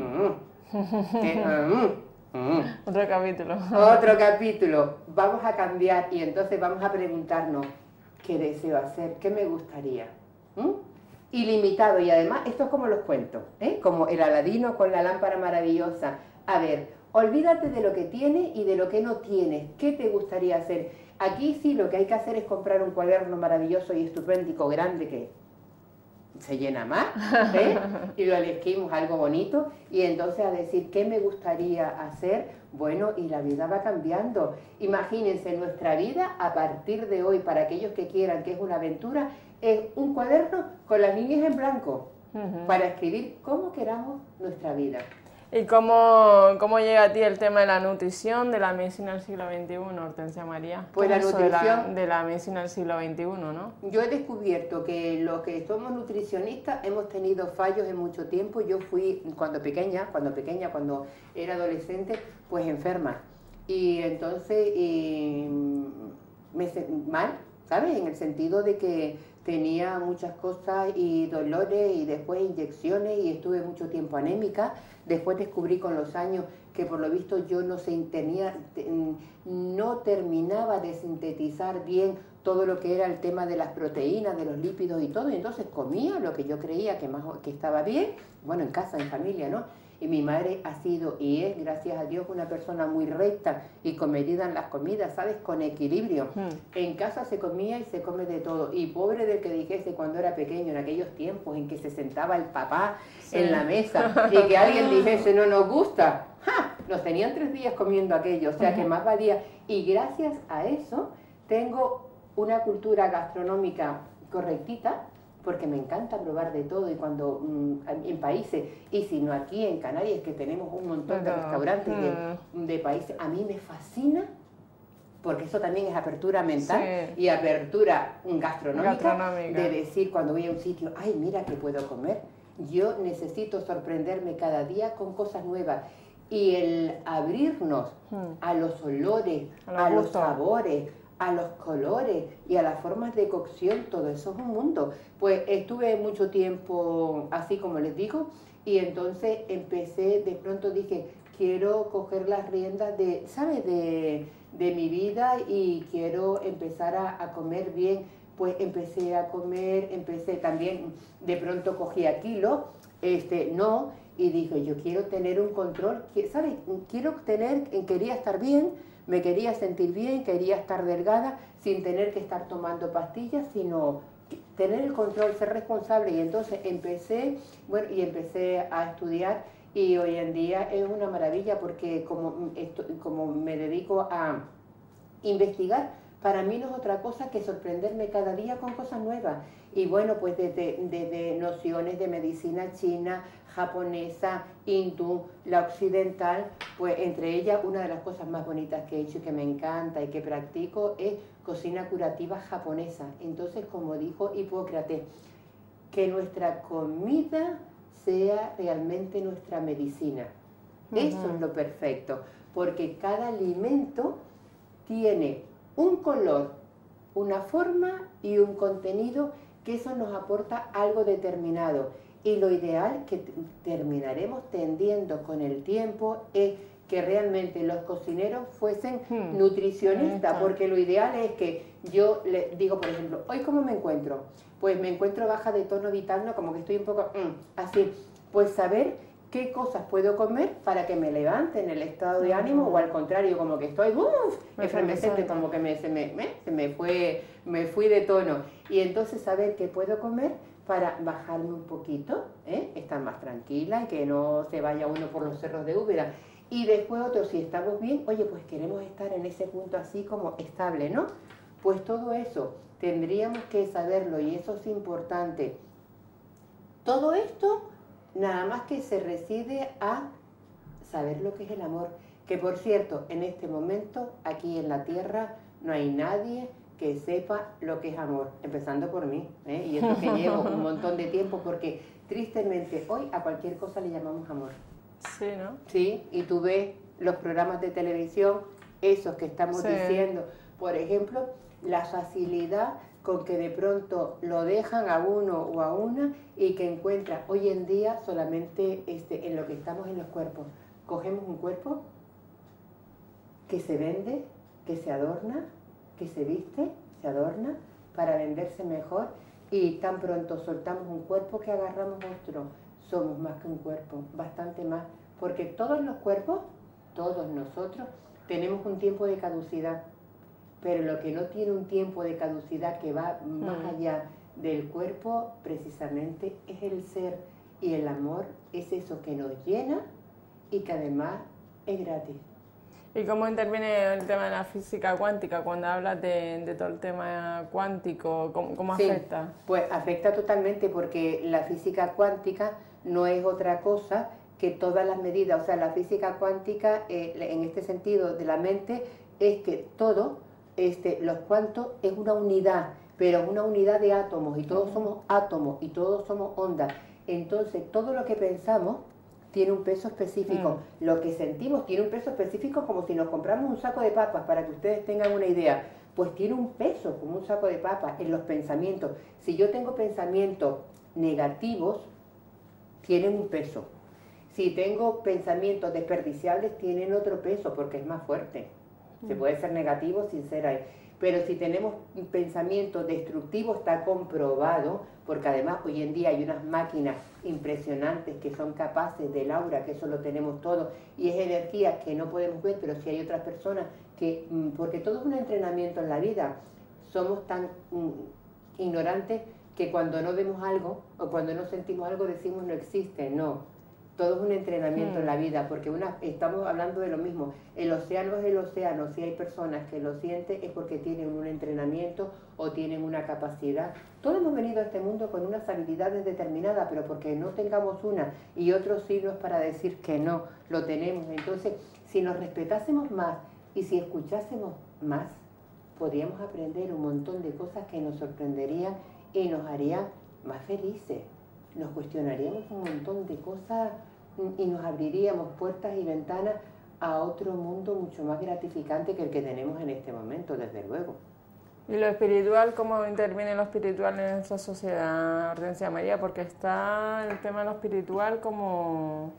Otro capítulo. Otro capítulo. Vamos a cambiar y entonces vamos a preguntarnos qué deseo hacer, qué me gustaría. Ilimitado, y además esto es como los cuentos, como el Aladino con la lámpara maravillosa. A ver, olvídate de lo que tienes y de lo que no tienes. ¿Qué te gustaría hacer? Aquí sí lo que hay que hacer es comprar un cuaderno maravilloso y estupendo, grande, que se llena más, y lo elegimos algo bonito, y entonces a decir qué me gustaría hacer. Bueno, y la vida va cambiando. Imagínense nuestra vida a partir de hoy, para aquellos que quieran, que es una aventura, es un cuaderno con las líneas en blanco, para escribir cómo queramos nuestra vida. ¿Y cómo llega a ti el tema de la nutrición, de la medicina del siglo XXI, Hortensia María? Pues la nutrición de la medicina del siglo XXI, ¿no? Yo he descubierto que los que somos nutricionistas hemos tenido fallos en mucho tiempo. Yo fui cuando era adolescente, pues enferma. Y entonces me sentí mal, ¿sabes? En el sentido de que tenía muchas cosas y dolores y después inyecciones y estuve mucho tiempo anémica. Después descubrí con los años que por lo visto yo no terminaba de sintetizar bien todo lo que era el tema de las proteínas, de los lípidos y todo, y entonces comía lo que yo creía que estaba bien, bueno, en casa, en familia, ¿no? Y mi madre ha sido y es, gracias a Dios, una persona muy recta y comedida en las comidas, ¿sabes? Con equilibrio. En casa se comía y se come de todo. Y pobre del que dijese cuando era pequeño, en aquellos tiempos en que se sentaba el papá en la mesa y que alguien dijese no nos gusta. ¡Ja! Nos tenían 3 días comiendo aquello, o sea que más valía. Y gracias a eso tengo una cultura gastronómica correctita, porque me encanta probar de todo y cuando en países, y si no aquí en Canarias que tenemos un montón de restaurantes de países, a mí me fascina, porque eso también es apertura mental y apertura gastronómica, de decir cuando voy a un sitio, ay mira que puedo comer, yo necesito sorprenderme cada día con cosas nuevas. Y el abrirnos a los olores, a los sabores, a los colores y a las formas de cocción, todo eso es un mundo. Pues estuve mucho tiempo así como les digo, y entonces empecé, de pronto dije, quiero coger las riendas de, ¿sabes?, de mi vida y quiero empezar a comer bien. Pues empecé a comer, empecé también, de pronto cogía kilos, no, y dije, yo quiero tener un control, ¿sabes? Quería estar bien, me quería sentir bien, quería estar delgada, sin tener que estar tomando pastillas, sino tener el control, ser responsable. Y entonces empecé a estudiar y hoy en día es una maravilla porque como me dedico a investigar, para mí no es otra cosa que sorprenderme cada día con cosas nuevas. Y bueno, pues desde nociones de medicina china, japonesa, hindú, la occidental, pues entre ellas una de las cosas más bonitas que he hecho y que me encanta y que practico es cocina curativa japonesa. Entonces, como dijo Hipócrates, que nuestra comida sea realmente nuestra medicina. Eso es lo perfecto, porque cada alimento tiene un color, una forma y un contenido, que eso nos aporta algo determinado. Y lo ideal que terminaremos tendiendo con el tiempo es que realmente los cocineros fuesen nutricionistas, porque lo ideal es que yo le digo, por ejemplo, ¿hoy cómo me encuentro? Pues me encuentro baja de tono vital, ¿no? Como que estoy un poco así. Pues saber qué cosas puedo comer para que me levante en el estado de ánimo, o al contrario, como que estoy efervescente, como que me fui de tono. Y entonces saber qué puedo comer para bajarme un poquito, estar más tranquila y que no se vaya uno por los cerros de Úbeda. Y después otro, si estamos bien, oye, pues queremos estar en ese punto así como estable, ¿no? Pues todo eso tendríamos que saberlo y eso es importante. Todo esto nada más que se reside a saber lo que es el amor. Que por cierto, en este momento, aquí en la tierra, no hay nadie que sepa lo que es amor, empezando por mí, y eso que llevo un montón de tiempo, porque tristemente hoy a cualquier cosa le llamamos amor. Sí, ¿no? Sí, y tú ves los programas de televisión, esos que estamos diciendo, por ejemplo, la facilidad con que de pronto lo dejan a uno o a una y que encuentra hoy en día solamente en lo que estamos en los cuerpos. Cogemos un cuerpo que se vende, que se adorna, que se viste, se adorna para venderse mejor, y tan pronto soltamos un cuerpo que agarramos otro. Somos más que un cuerpo, bastante más, porque todos los cuerpos, todos nosotros, tenemos un tiempo de caducidad. Pero lo que no tiene un tiempo de caducidad que va más allá del cuerpo, precisamente, es el ser. Y el amor es eso que nos llena y que además es gratis. ¿Y cómo interviene el tema de la física cuántica cuando hablas de todo el tema cuántico? ¿Cómo afecta? Sí, pues afecta totalmente, porque la física cuántica no es otra cosa que todas las medidas. O sea, la física cuántica, en este sentido de la mente, es que todo... los cuantos es una unidad, pero una unidad de átomos, y todos somos átomos y todos somos ondas. Entonces todo lo que pensamos tiene un peso específico, lo que sentimos tiene un peso específico, como si nos compramos un saco de papas, para que ustedes tengan una idea, pues tiene un peso como un saco de papas en los pensamientos. Si yo tengo pensamientos negativos, tienen un peso. Si tengo pensamientos desperdiciables, tienen otro peso, porque es más fuerte. Se puede ser negativo sin ser ahí. pero si tenemos un pensamiento destructivo está comprobado, porque además hoy en día hay unas máquinas impresionantes que son capaces del aura, que eso lo tenemos todo, y es energía que no podemos ver, pero sí hay otras personas que, porque todo es un entrenamiento en la vida, somos tan ignorantes que cuando no vemos algo o cuando no sentimos algo decimos no existe, no. Todo es un entrenamiento en la vida, porque estamos hablando de lo mismo. El océano es el océano. Si hay personas que lo sienten es porque tienen un entrenamiento o tienen una capacidad. Todos hemos venido a este mundo con unas habilidades determinadas, pero porque no tengamos una y otros signos para decir que no, lo tenemos. Entonces, si nos respetásemos más y si escuchásemos más, podríamos aprender un montón de cosas que nos sorprenderían y nos harían más felices. Nos cuestionaríamos un montón de cosas y nos abriríamos puertas y ventanas a otro mundo mucho más gratificante que el que tenemos en este momento, desde luego. ¿Y lo espiritual, cómo interviene lo espiritual en nuestra sociedad, Hortensia María? Porque está el tema de lo espiritual como,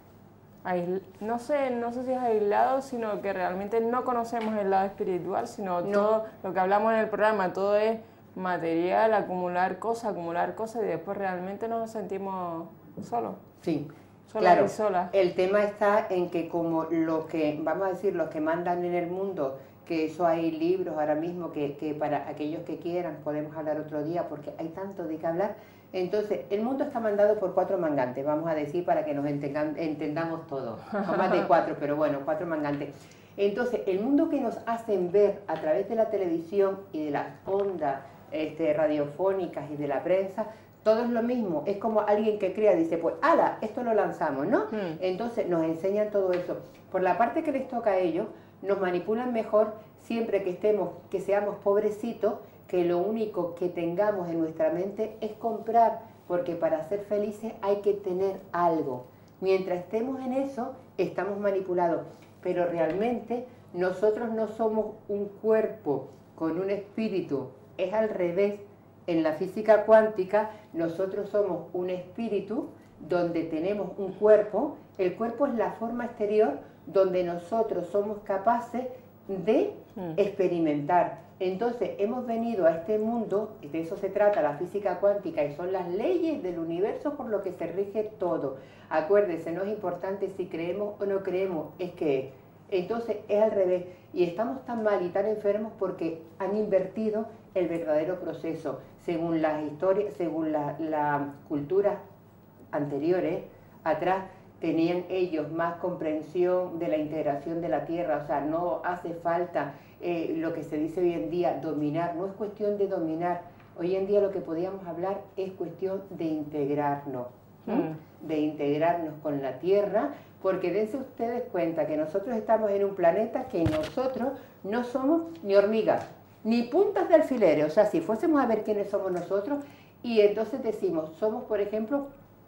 no sé si es aislado, sino que realmente no conocemos el lado espiritual, sino todo lo que hablamos en el programa, todo es material, acumular cosas y después realmente nos sentimos solos. Sí, solas claro. Y solas. El tema está en que como los que, vamos a decir, los que mandan en el mundo, que eso hay libros ahora mismo que para aquellos que quieran podemos hablar otro día porque hay tanto de qué hablar. Entonces, el mundo está mandado por 4 mangantes, vamos a decir, para que nos entendamos todos. No más de 4, pero bueno, 4 mangantes. Entonces, el mundo que nos hacen ver a través de la televisión y de las ondas radiofónicas y de la prensa, todo es lo mismo. Es como alguien que crea, dice, pues, ¡hala! Esto lo lanzamos, ¿no? Entonces, nos enseñan todo eso. Por la parte que les toca a ellos, nos manipulan mejor siempre que seamos pobrecitos, que lo único que tengamos en nuestra mente es comprar, porque para ser felices hay que tener algo. Mientras estemos en eso, estamos manipulados. Pero realmente nosotros no somos un cuerpo con un espíritu, es al revés. En la física cuántica nosotros somos un espíritu donde tenemos un cuerpo. El cuerpo es la forma exterior donde nosotros somos capaces de experimentar. Entonces hemos venido a este mundo, de eso se trata la física cuántica, y son las leyes del universo por lo que se rige todo. Acuérdense, no es importante si creemos o no creemos, es que es. Entonces es al revés, y estamos tan mal y tan enfermos porque han invertido el verdadero proceso. Según las historias, según las culturas anteriores, atrás, tenían ellos más comprensión de la integración de la tierra, o sea, no hace falta lo que se dice hoy en día, dominar, no es cuestión de dominar, hoy en día lo que podíamos hablar es cuestión de integrarnos, ¿no? De integrarnos con la tierra, porque dense ustedes cuenta que nosotros estamos en un planeta que nosotros no somos ni hormigas, ni puntas de alfileres, o sea, si fuésemos a ver quiénes somos nosotros, y entonces decimos, somos por ejemplo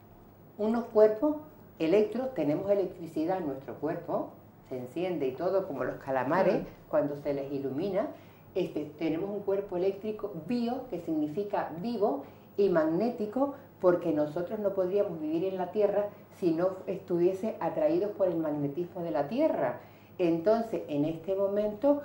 unos cuerpos tenemos electricidad en nuestro cuerpo, se enciende y todo como los calamares cuando se les ilumina. Tenemos un cuerpo eléctrico bio, que significa vivo, y magnético, porque nosotros no podríamos vivir en la Tierra si no estuviese atraídos por el magnetismo de la Tierra. Entonces, en este momento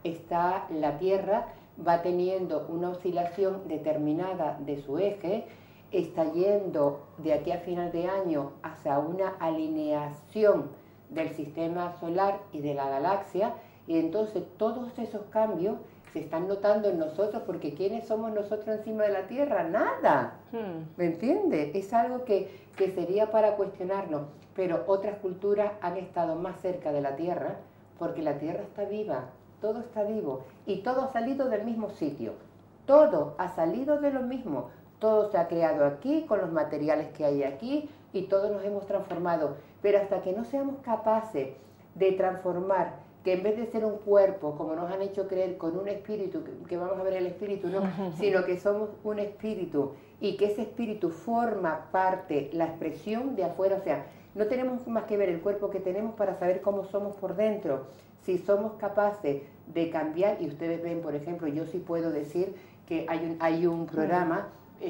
la Tierra va teniendo una oscilación determinada de su eje, está yendo de aquí a final de año hacia una alineación del sistema solar y de la galaxia, y entonces todos esos cambios se están notando en nosotros, porque ¿quiénes somos nosotros encima de la Tierra? Nada, ¿me entiendes? Es algo que sería para cuestionarnos, pero otras culturas han estado más cerca de la Tierra, porque la Tierra está viva, todo está vivo, y todo ha salido del mismo sitio, todo ha salido de lo mismo. Todo se ha creado aquí, con los materiales que hay aquí, y todos nos hemos transformado. Pero hasta que no seamos capaces de transformar, que en vez de ser un cuerpo, como nos han hecho creer, con un espíritu, que vamos a ver el espíritu, no, sino que somos un espíritu, y que ese espíritu forma parte, la expresión de afuera, o sea, no tenemos más que ver el cuerpo que tenemos para saber cómo somos por dentro. Si somos capaces de cambiar, y ustedes ven, por ejemplo, yo sí puedo decir que hay un programa,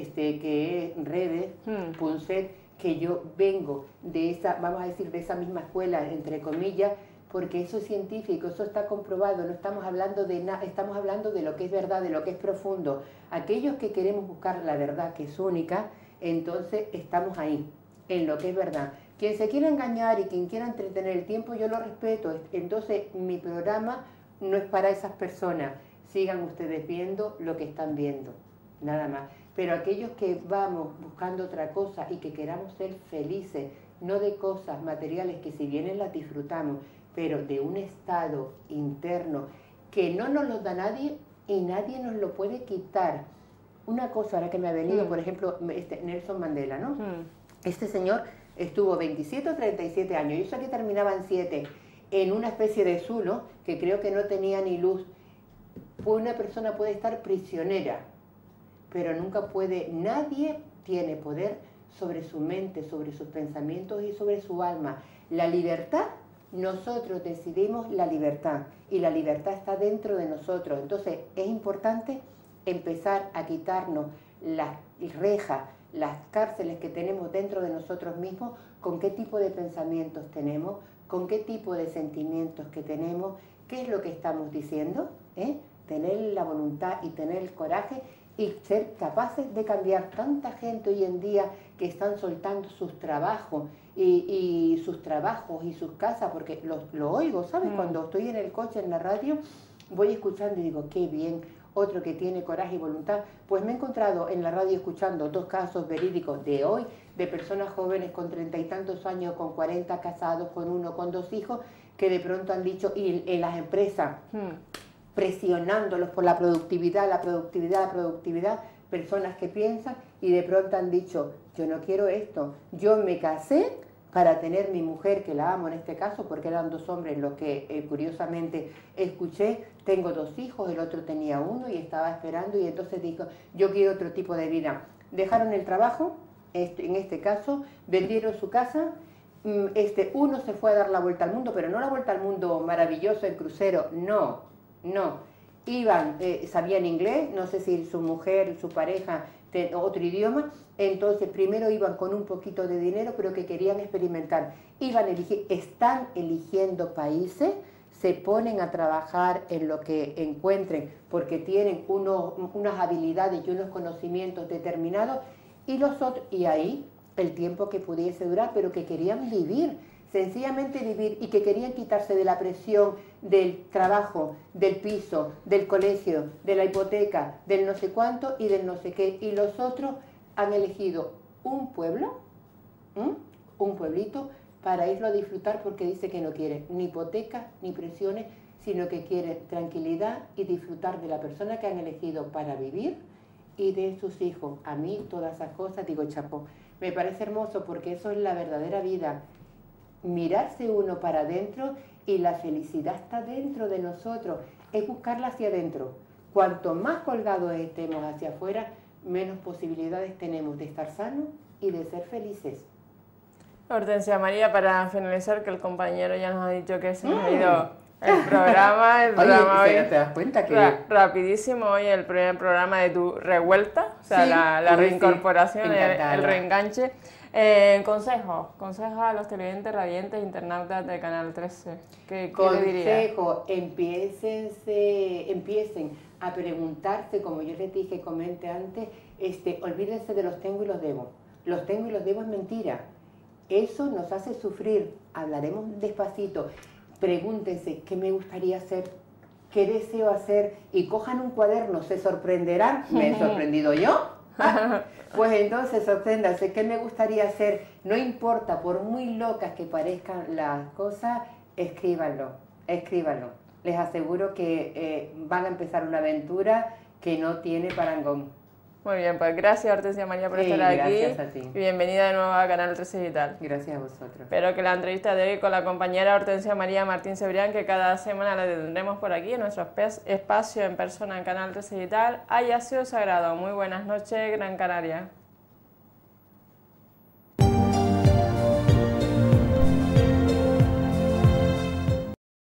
que es Redes, Punset, que yo vengo de esa, vamos a decir, de esa misma escuela, entre comillas, porque eso es científico, eso está comprobado, no estamos hablando de nada, estamos hablando de lo que es verdad, de lo que es profundo. Aquellos que queremos buscar la verdad que es única, entonces estamos ahí, en lo que es verdad. Quien se quiera engañar y quien quiera entretener el tiempo, yo lo respeto. Entonces mi programa no es para esas personas. Sigan ustedes viendo lo que están viendo, nada más. Pero aquellos que vamos buscando otra cosa y que queramos ser felices, no de cosas materiales que si bien las disfrutamos, pero de un estado interno que no nos lo da nadie y nadie nos lo puede quitar. Una cosa ahora que me ha venido, por ejemplo, Nelson Mandela, ¿no? Este señor estuvo 27 o 37 años, yo sé que terminaba en 7, en una especie de zulo que creo que no tenía ni luz. Una persona puede estar prisionera, pero nunca puede, nadie tiene poder sobre su mente, sobre sus pensamientos y sobre su alma. La libertad, nosotros decidimos la libertad y la libertad está dentro de nosotros. Entonces es importante empezar a quitarnos las rejas, las cárceles que tenemos dentro de nosotros mismos, con qué tipo de pensamientos tenemos, con qué tipo de sentimientos que tenemos, qué es lo que estamos diciendo, tener la voluntad y tener el coraje y ser capaces de cambiar. Tanta gente hoy en día que están soltando sus trabajos y sus casas, porque lo oigo, ¿sabes? Cuando estoy en el coche, en la radio, voy escuchando y digo, qué bien. Otro que tiene coraje y voluntad, pues me he encontrado en la radio escuchando 2 casos verídicos de hoy, de personas jóvenes con 30 y tantos años, con 40 casados, con 1, con 2 hijos, que de pronto han dicho, y en las empresas, presionándolos por la productividad, personas que piensan y de pronto han dicho, yo no quiero esto, yo me casé para tener mi mujer, que la amo en este caso, porque eran 2 hombres los que curiosamente escuché, tengo 2 hijos, el otro tenía 1 y estaba esperando y entonces dijo, yo quiero otro tipo de vida. Dejaron el trabajo, en este caso, vendieron su casa, uno se fue a dar la vuelta al mundo, pero no la vuelta al mundo maravilloso, el crucero, no, iban, sabían inglés, no sé si su mujer, su pareja, otro idioma, entonces primero iban con un poquito de dinero, pero que querían experimentar, están eligiendo países, se ponen a trabajar en lo que encuentren, porque tienen unas habilidades y unos conocimientos determinados, y ahí el tiempo que pudiese durar, pero que querían vivir, sencillamente vivir, y que querían quitarse de la presión del trabajo, del piso, del colegio, de la hipoteca, del no sé cuánto y del no sé qué. Y los otros han elegido un pueblo, un pueblito, para irlo a disfrutar porque dice que no quiere ni hipoteca ni presiones, sino que quiere tranquilidad y disfrutar de la persona que han elegido para vivir y de sus hijos. A mí todas esas cosas, digo, chapó, me parece hermoso porque eso es la verdadera vida. Mirarse uno para adentro y la felicidad está dentro de nosotros, es buscarla hacia adentro. Cuanto más colgados estemos hacia afuera, menos posibilidades tenemos de estar sanos y de ser felices. Hortensia María, para finalizar, que el compañero ya nos ha dicho que se nos ha ido el programa. Oye, hoy, ¿te das cuenta que...? Rapidísimo, hoy el primer programa de tu revuelta, o sea, sí, la reincorporación, sí, el reenganche. Consejos a los televidentes radiantes internautas de Canal 13. ¿Qué le diría? Consejo, empiecen a preguntarse, como yo les dije, comenté antes, olvídense de los tengo y los debo. Los tengo y los debo es mentira. Eso nos hace sufrir. Hablaremos despacito. Pregúntense qué me gustaría hacer, qué deseo hacer y cojan un cuaderno, se sorprenderán. ¿Me he sorprendido yo? Pues entonces sorpréndanse, ¿qué me gustaría hacer? No importa, por muy locas que parezcan las cosas, escríbanlo. Les aseguro que van a empezar una aventura que no tiene parangón. Muy bien, pues gracias Hortensia María por estar aquí. Gracias a ti. Y bienvenida de nuevo a Canal 13 Digital. Gracias a vosotros. Espero que la entrevista de hoy con la compañera Hortensia María Martín Cebrián, que cada semana la tendremos por aquí en nuestro espacio en persona en Canal 13 Digital, haya sido sagrado. Muy buenas noches, Gran Canaria.